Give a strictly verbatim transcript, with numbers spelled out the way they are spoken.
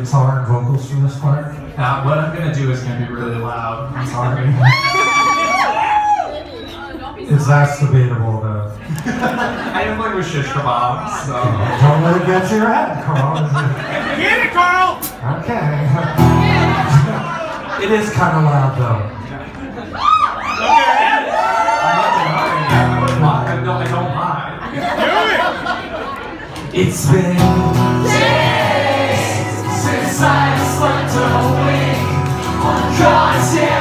guitar and vocals for this part? Uh, what I'm gonna do is gonna be really loud. I'm sorry. Is that debatable though? I didn't play with shish kebabs, so. Don't let it get to your head, Karl. Get it, Karl! Okay. It is kind of loud though. I'm not denying that. No, I don't mind. Do it! It's been days since I slept awake on God's